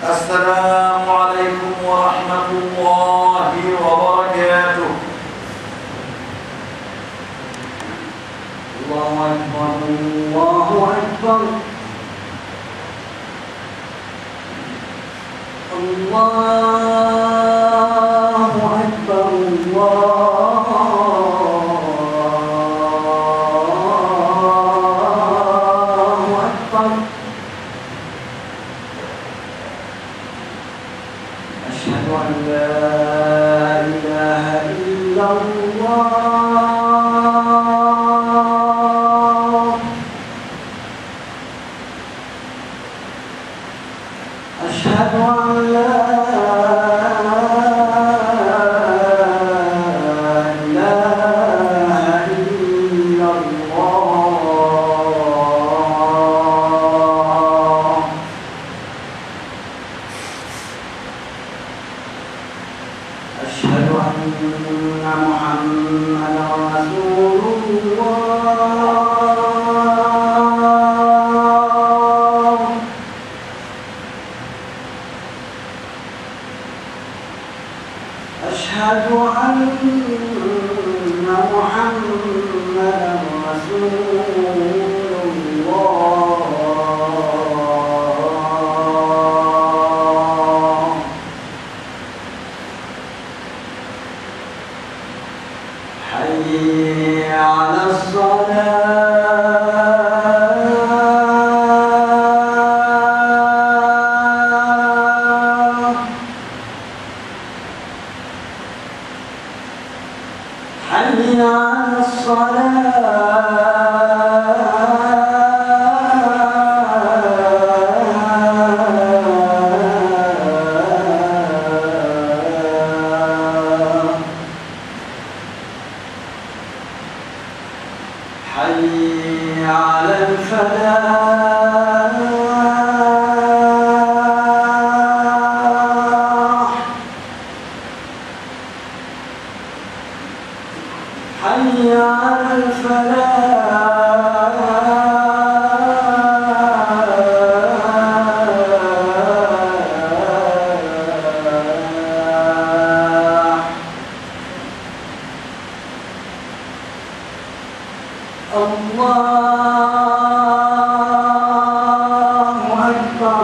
السلام عليكم ورحمة الله وبركاته. الله أكبر الله أكبر الله أكبر الله أكبر. أشهد أن لا إله إلا الله. أشهد أن لا إله إلا الله. أشهد أن محمدا رسول الله. أشهد أن محمدا رسول الله. حي على الصلاة. حي على الصلاة. حي على الفلاح. حي على الفلاح. الله أكبر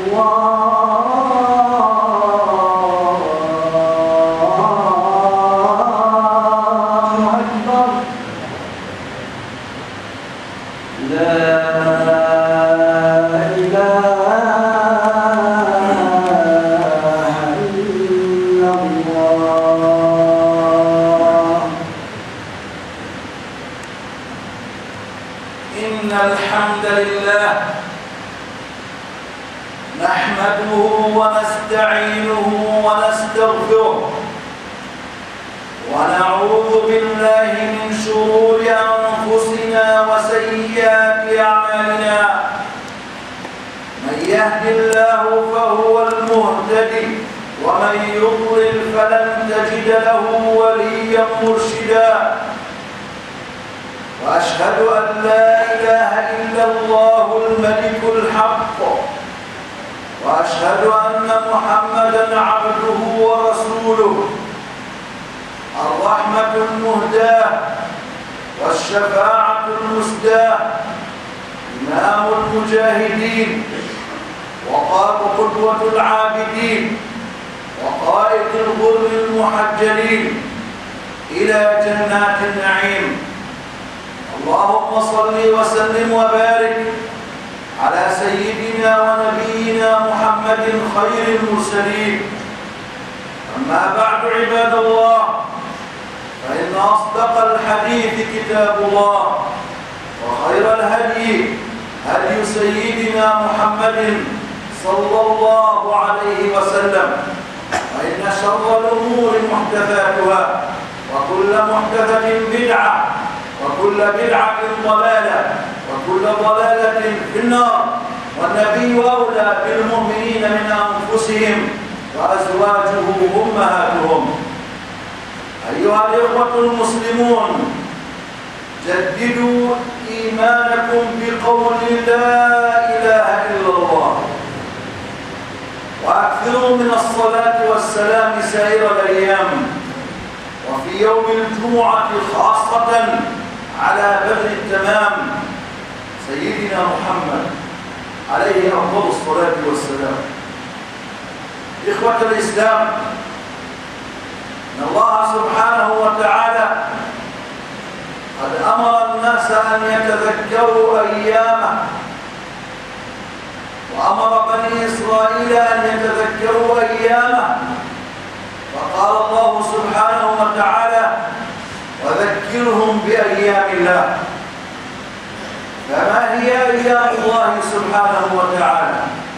الله أكبر. لا إله إلا الله. إن الحمد لله نحمده ونستعينه ونستغفره ونعوذ بالله من شرور أنفسنا وسيئات أعمالنا. من يهد الله فهو المهتدي ومن يضلل فلن تجد له وليا مرشدا. وأشهد أن لا إله إلا الله الملك الحق. وأشهد أن محمدا عبده ورسوله الرحمة المهداة والشفاعة المسداة إمام المجاهدين وقدوة العابدين وقائد الغر المحجلين إلى جنات النعيم. اللهم صل وسلم وبارك على سيدنا ونبينا محمد خير المرسلين. أما بعد عباد الله، فإن أصدق الحديث كتاب الله، وخير الهدي هدي سيدنا محمد صلى الله عليه وسلم. وإن شر الأمور محدثاتها، وكل محدثة بدعة، وكل بدعة ضلالة، وكل ضلالة في النار. والنبي أولى بالمؤمنين من أنفسهم وأزواجه أمهاتهم. أيها الإخوة المسلمون، جددوا إيمانكم بقول لا إله إلا الله، الجمعة خاصة على بدر التمام سيدنا محمد عليه أفضل الصلاة والسلام. إخوة الإسلام، إن الله سبحانه وتعالى قد أمر الناس أن يتذكروا أيامه، وأمر بني إسرائيل أن يتذكروا أيامه، فقال الله سبحانه وتعالى: وذكرهم بأيام الله. فما هي أيام الله سبحانه وتعالى؟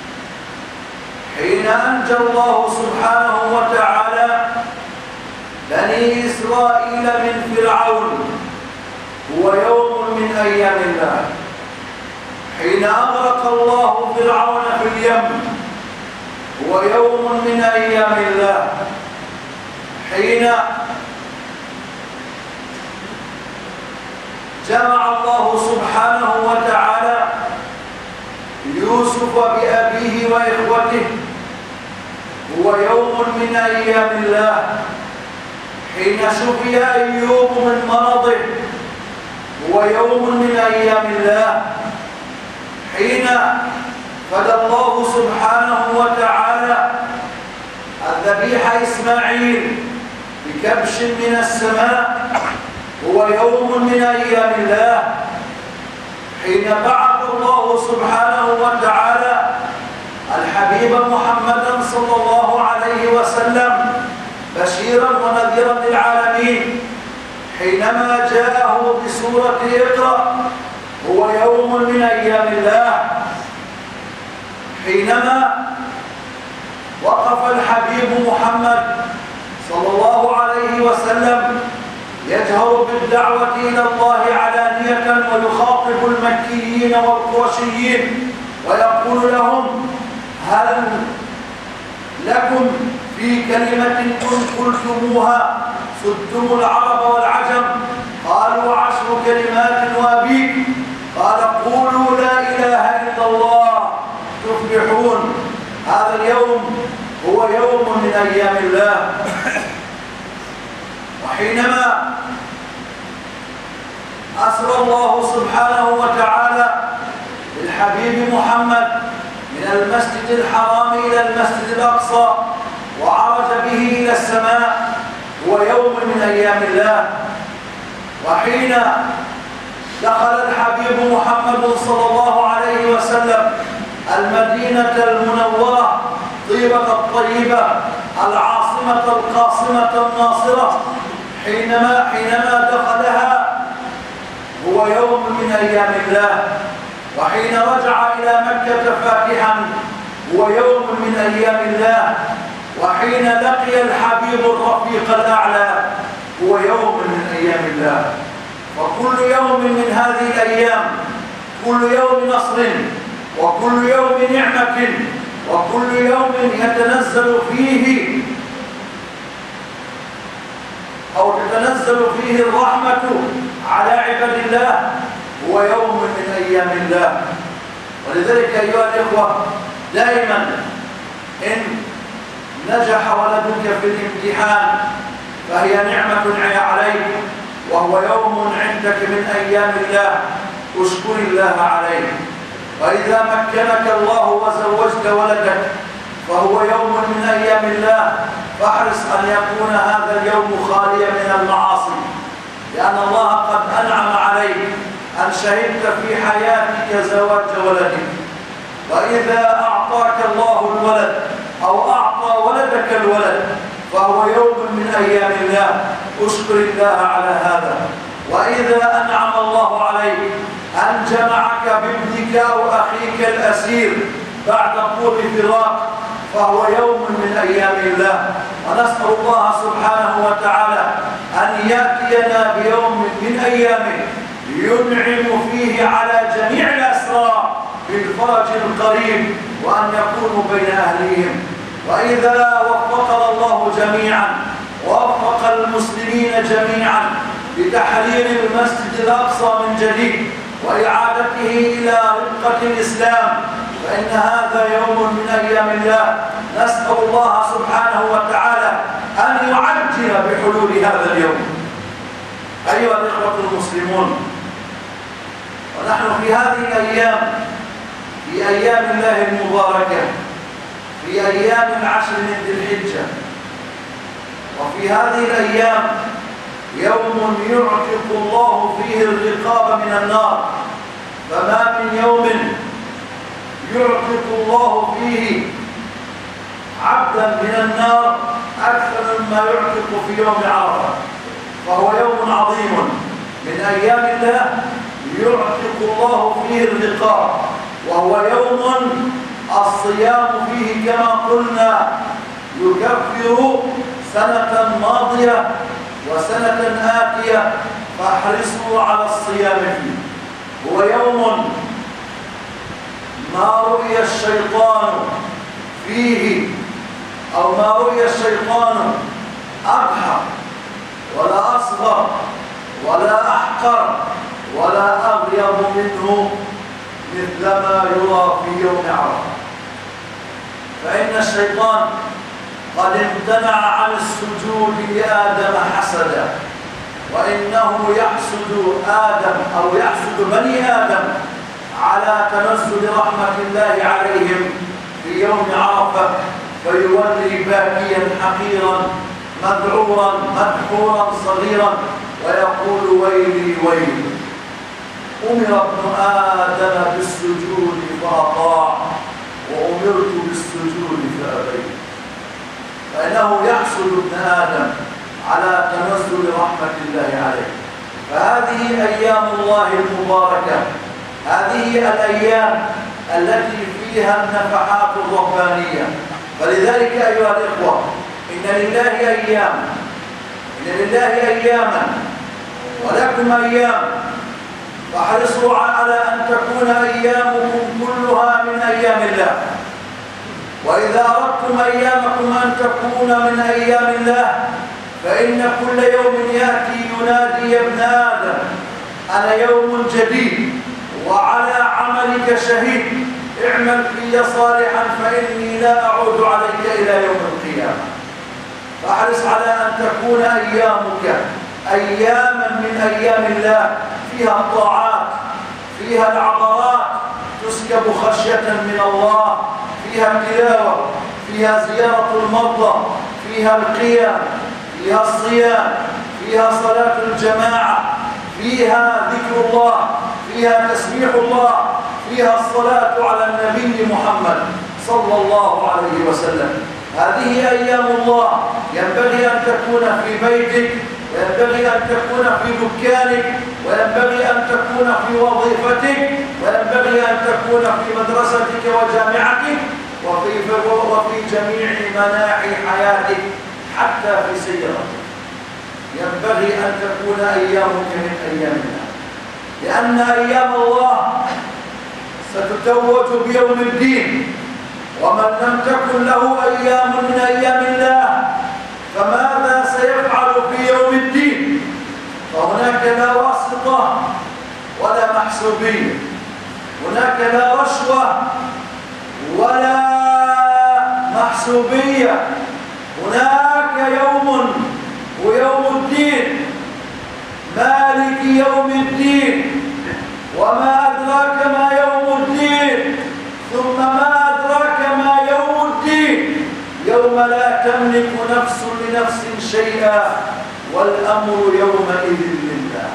حين أنجى الله سبحانه وتعالى بني إسرائيل من فرعون هو يوم من أيام الله. حين أغرق الله فرعون في اليم هو يوم من أيام الله. حين جمع الله سبحانه وتعالى يوسف بأبيه وإخوته هو يوم من أيام الله. حين شفي أيوب من مرضه هو يوم من أيام الله. حين فدى الله سبحانه وتعالى الذبيح إسماعيل بكبش من السماء هو يوم من أيام الله. حين بعث الله سبحانه وتعالى الحبيب محمدا صلى الله عليه وسلم بشيرا ونذيرا للعالمين، حينما جاءه بسورة اقرأ هو يوم من أيام الله. حينما وقف الحبيب محمد صلى الله عليه وسلم يجهر بالدعوة إلى الله علانية ويخاطب المكيين والقرشيين ويقول لهم: هل لكم في كلمة إن قلتموها صدتم العرب والعجم؟ قالوا: 10 كلمات وأبيك. قال: قولوا لا إله إلا الله تفلحون. هذا اليوم هو يوم من أيام الله. وحينما أسرى الله سبحانه وتعالى بالحبيب محمد من المسجد الحرام إلى المسجد الأقصى وعرج به إلى السماء هو يوم من أيام الله. وحين دخل الحبيب محمد صلى الله عليه وسلم المدينة المنورة طيبة الطيبة العاصمة القاصمة الناصرة، حينما دخلها هو يوم من أيام الله. وحين رجع إلى مكة فاتحا هو يوم من أيام الله. وحين لقي الحبيب الرفيق الأعلى هو يوم من أيام الله. وكل يوم من هذه الأيام كل يوم نصر وكل يوم نعمة وكل يوم يتنزل فيه أو تتنزل فيه الرحمة على عباد الله هو يوم من أيام الله. ولذلك أيها الإخوة دائما إن نجح ولدك في الامتحان فهي نعمة عليك وهو يوم عندك من أيام الله، اشكر الله عليه. وإذا مكنك الله وزوجت ولدك فهو يوم من أيام الله، فاحرص أن يكون هذا اليوم خاليا من المعاصي، لأن الله قد أنعم عليك أن شهدت في حياتك زواج ولدك. وإذا أعطاك الله الولد أو أعطى ولدك الولد فهو يوم من أيام الله، اشكر الله على هذا. وإذا أنعم الله عليك أن جمعك بابنك أو أخيك الأسير بعد طول فراق فهو يوم من أيام الله. ونسأل الله سبحانه وتعالى أن يأتينا بيوم من أيامه ينعم فيه على جميع الأسرى بالفرج القريب وأن يكونوا بين أهليهم. وإذا وفقنا الله جميعا ووفق المسلمين جميعا بتحرير المسجد الأقصى من جديد وإعادته إلى رقة الإسلام فإن هذا يوم من أيام الله. نسأل الله سبحانه وتعالى أن يعجل بحلول هذا اليوم أيها الإخوة المسلمون، ونحن في هذه الأيام، في أيام الله المباركة، في أيام العشر من ذي الحجة، وفي هذه الأيام يوم يعتق الله فيه الرقاب من النار، فما من يوم يعتق الله فيه عبدا من النار أكثر مما يعتق في يوم عرفة، فهو يوم عظيم من أيام الله يعتق الله فيه الرقاب، وهو يوم الصيام فيه كما قلنا يكفر سنة ماضية وسنة آتية، فاحرصوا على الصيام فيه. هو يوم ما رؤي الشيطان فيه، أو ما رؤي الشيطان أبحر ولا أصغر ولا أحقر ولا أغيض منه مثلما يرى في يوم عرفة. فإن الشيطان قد امتنع عن السجود لآدم حسدا، وإنه يحسد آدم أو يحسد بني آدم على تنزل رحمة الله عليهم في يوم عرفة، فيولي باكيا حقيرا مذعورا مدحورا صغيرا ويقول ويلي ويلي. أمر ابن آدم بالسجود فأطاع، وأمرت بالسجود فأبيت. فإنه يحسد ابن آدم على تنزل رحمة الله عليه. فهذه أيام الله المباركة، هذه الأيام التي فيها النفحات الربانية. فلذلك أيها الإخوة، إن لله أياما ولكم أيام، فاحرصوا على أن تكون أيامكم كلها من أيام الله. وإذا أردتم أيامكم أن تكون من أيام الله، فإن كل يوم يأتي ينادي يا ابن آدم أنا يوم جديد وعلى عملك شهيد، اعمل في صالحا فإني لا أعود عليك إلى يوم القيامة. فاحرص على أن تكون أيامك أياما من أيام الله، فيها الطاعات، فيها العبرات تسكب خشية من الله، فيها التلاوة، فيها زيارة المرضى، فيها القيام، فيها الصيام، فيها صلاة الجماعة، فيها ذكر الله، فيها تسبيح الله، فيها الصلاة على النبي محمد صلى الله عليه وسلم. هذه أيام الله، ينبغي أن تكون في بيتك، وينبغي أن تكون في دكانك، وينبغي أن تكون في وظيفتك، وينبغي أن تكون في مدرستك وجامعتك، وفي جميع مناحي حياتك، حتى في سيرتك. ينبغي أن تكون أيامك من أيام الله، لأن أيام الله ستتوج بيوم الدين، ومن لم تكن له أيام من أيام الله فماذا سيفعل في يوم الدين؟ فهناك لا واسطة ولا محسوبية، هناك لا رشوة ولا محسوبية، هناك يوم ويوم الدين، مالك يوم الدين. وما أدراك ما يوم الدين، ثم ما أدراك ما يوم الدين، يوم لا تملك نفس لنفس شيئا والأمر يومئذ لله.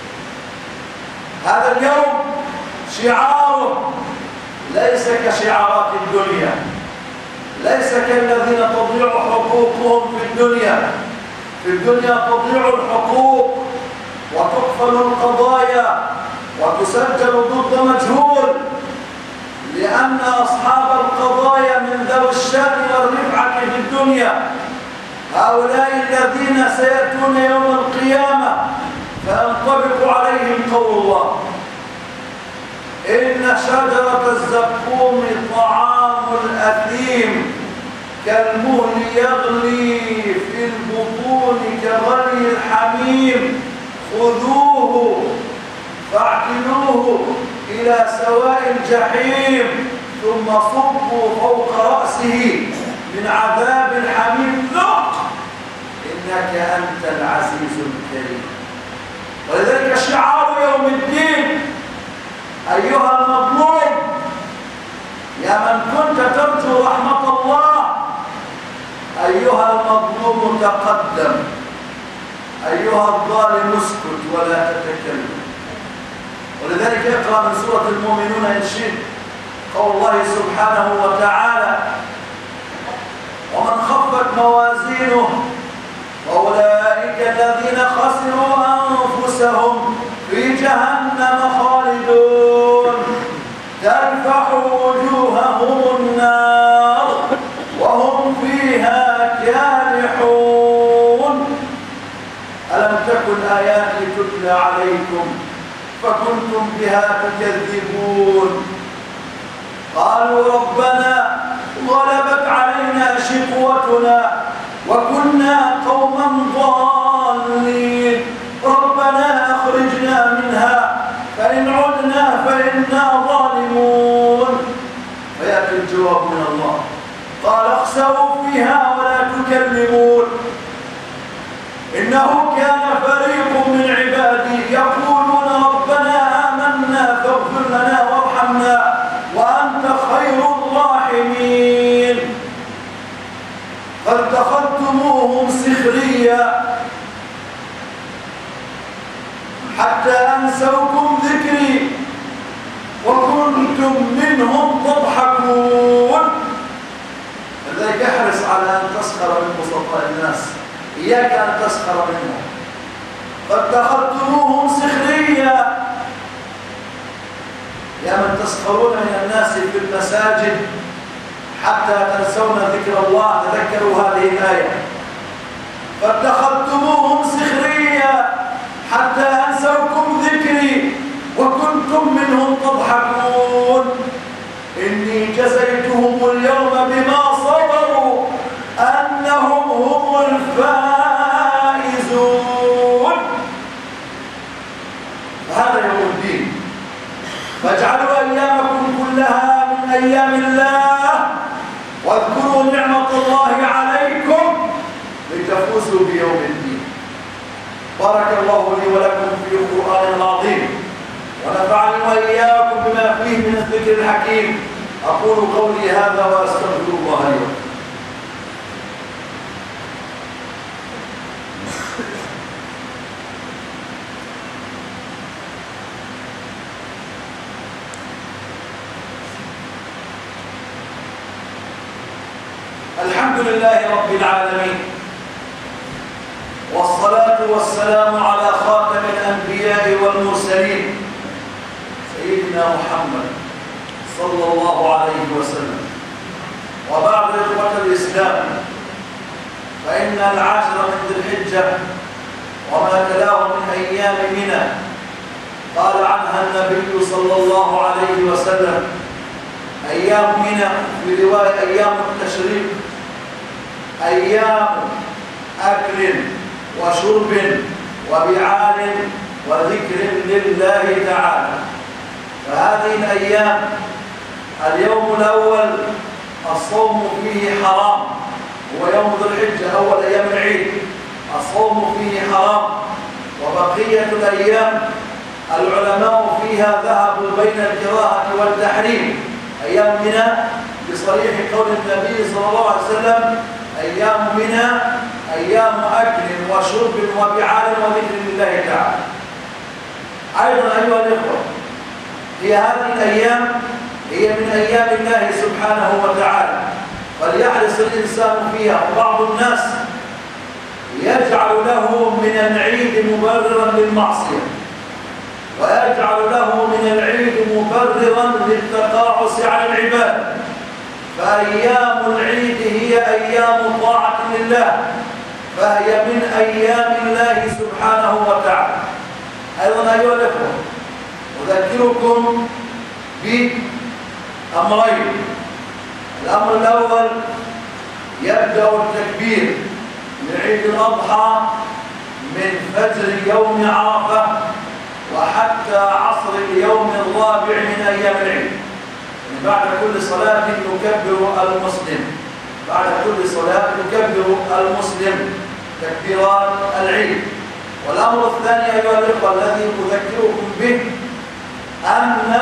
هذا اليوم شعاره ليس كشعارات الدنيا، ليس كالذين تضيع حقوقهم في الدنيا. في الدنيا تضيع الحقوق وتقفل القضايا وتسجل ضد مجهول، لأن أصحاب القضايا من ذوي الشأن والرفعة في الدنيا هؤلاء الذين سيأتون يوم القيامة فينطبق عليهم قول الله: إن شجرة الزقوم طعام الأثيم كالمهل يغلي في البطون كغلي الحميم خذوه فاعتلوه إلى سواء الجحيم ثم صبوا فوق رأسه من عذاب الحميم ذق إنك أنت العزيز الكريم. ولذلك شعار يوم الدين أيها المظلوم يا من كنت ترجو رحمة الله، أيها المظلوم تقدم، أيها الظالم اسكت ولا تتكلم. ولذلك اقرأ من سورة المؤمنون إن شئت قول الله سبحانه وتعالى: ومن خفت موازينه فأولئك الذين خسروا أنفسهم في جهنم خالدون تلفح وجوههم النار وهم فيها كالحون. ألم تكن آياتي تتلى عليكم فكنتم بها تكذبون؟ قالوا ربنا غلبت علينا شقوتنا وكنا قوما ضالين ربنا أخرجنا منها فإن عدنا فإنا ظالمون. فيأتي الجواب من الله: قال اخسئوا فيها ولا تكلمون إنه كان فريق من عبادي يقولون ربنا آمنا فاغفر لنا وارحمنا وأنت خير الراحمين. فاتخذتموهم سخريا حتى أنسوكم ذكري وكنتم منهم تضحكون. لذلك احرص على أن تسخر من بسطاء الناس، إياك أن تسخر منهم. فاتخذتموهم سخريا، يا من تسخرون من الناس في المساجد حتى تنسون ذكر الله، تذكروا هذه الآية: فاتخذتموهم سخريا حتى أنسوكم ذكري وكنتم منهم تضحكون. إني جزيتهم اليوم بما صبروا أنهم هم الفائزون. هذا يوم الدين، فاجعلوا أيامكم كلها من أيام الله واذكروا نعمة الله عليكم لتفوزوا بيوم الدين. بارك الله لي ولكم في القرآن العظيم ونفعني وإياكم بما فيه من الذكر الحكيم. أقول قولي هذا وأستغفر الله لي ولكم. الحمد لله رب العالمين، والصلاة والسلام على خاتم الأنبياء والمرسلين سيدنا محمد صلى الله عليه وسلم. وبعد إخوة الإسلام، فإن العاشر من ذي الحجة وما تلاه من أيام منى قال عنها النبي صلى الله عليه وسلم: أيام منى، في رواية أيام التشريق، أيام أكل وشرب وبعال وذكر لله تعالى. فهذه الأيام اليوم الأول الصوم فيه حرام، هو يوم ذو الحجة أول أيام العيد، الصوم فيه حرام. وبقية الأيام العلماء فيها ذهبوا بين الكراهة والتحريم. أيام منى بصريح قول النبي صلى الله عليه وسلم: أيام منى أيام أكل وشرب وبعال وذكر لله تعالى. أيضا أيها الإخوة، هي هذه الأيام هي من أيام الله سبحانه وتعالى، فليحرص الإنسان فيها. وبعض الناس يجعل له من العيد مبررا للمعصية، ويجعل له من العيد مبررا للتقاعس عن العباد. فأيام العيد هي أيام طاعة لله، فهي من أيام الله سبحانه وتعالى. أيضا أيها الأخوة، أذكركم بأمرين. الأمر الأول: يبدأ التكبير من عيد الأضحى من فجر يوم عرفة وحتى عصر اليوم الرابع من أيام العيد. بعد كل صلاة يكبر المسلم، بعد كل صلاة يكبر المسلم تكبيرات العيد. والأمر الثاني أيها الإخوة الذي أذكركم به أن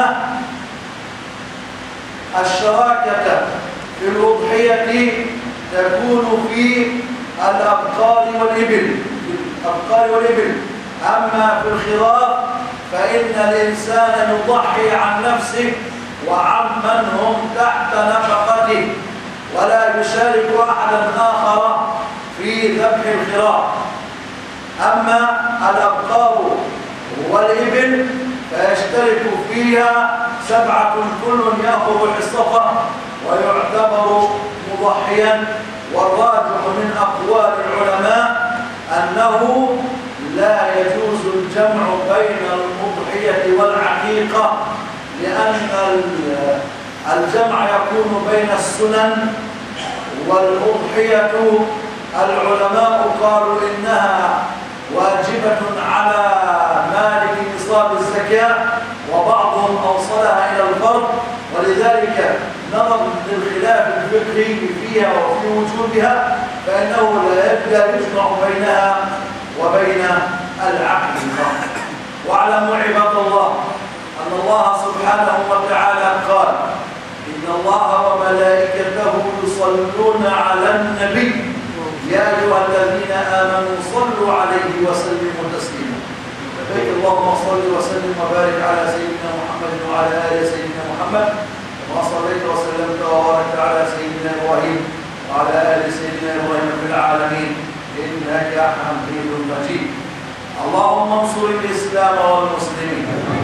الشراكة في الأضحية تكون في الأبقار والإبل، أما في الخراف فإن الإنسان يضحي عن نفسه وعمن هم تحت نفقته، ولا يشارك أحدا آخر في ذبح الخراف. أما الأبقار والإبل فيشترك فيها 7 كل يأخذ حصته ويعتبر مضحيا. والراجح من أقوال العلماء أنه لا يجوز الجمع بين الأضحية والعقيقة، لأن الجمع يكون بين السنن والأضحية العلماء قالوا إنها واجبة على مالك نصاب الزكاة، وبعضهم أوصلها إلى الفرض، ولذلك نظر للخلاف الفقهي فيها وفي وجوبها فإنه لا يجمع بينها وبين العقيقة. واعلموا عباد الله أن الله سبحانه وتعالى قال: إن الله وملائكته يصلون على النبي يا أيها الذين آمنوا صلوا عليه وسلموا تسليما. لبيك اللهم صل وسلم وبارك على سيدنا محمد وعلى آل سيدنا محمد، كما صليت وسلمت وباركت على سيدنا إبراهيم وعلى آل سيدنا إبراهيم في العالمين إنك حميد مجيد. اللهم انصر الإسلام والمسلمين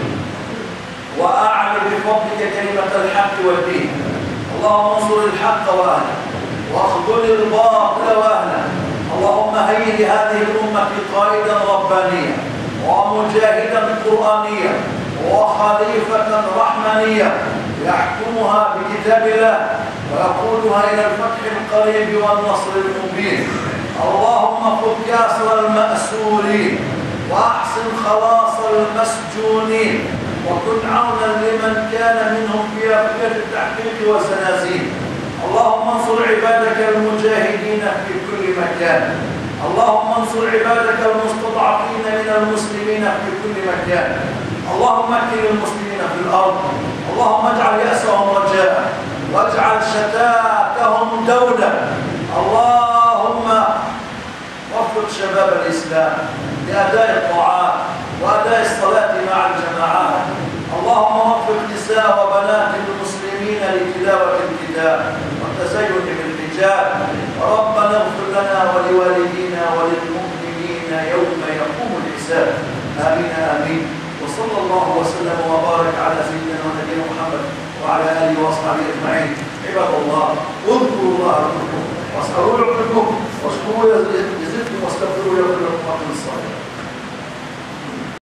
وأعل بفضلك كلمة الحق والدين. اللهم انصر الحق وأهله واخذل الباطل وأهله. اللهم هيئ لهذه الأمة قائدا ربانيا ومجاهدا قرآنيا وخليفة رحمانيا يحكمها بكتاب الله ويقودها إلى الفتح القريب والنصر المبين. اللهم فك أسر المأسورين وأحسن خلاص المسجونين وكن عونا لمن كان منهم في أبكار التحقيق والزنازين. اللهم انصر عبادك المجاهدين في كل مكان. اللهم انصر عبادك المستضعفين من المسلمين في كل مكان. اللهم مكن المسلمين في الأرض. اللهم اجعل يأسهم رجاء واجعل شتاتهم دولة. اللهم وفق شباب الإسلام لأداء الطاعات وأداء الصلاة مع الجماعات. اللهم وفق نساء وبنات المسلمين لتلاوة الكتاب والتزين بالحجاب. ربنا اغفر لنا ولوالدينا وللمؤمنين يوم يقوم الحساب. آمين آمين. وصلى الله وسلم وبارك على سيدنا ونبينا محمد وعلى آله وأصحابه أجمعين. عباد الله اذكروا الله يذكركم واسألوا يعطيكم واشكروا يزدكم واستغفروا يغفر لكم.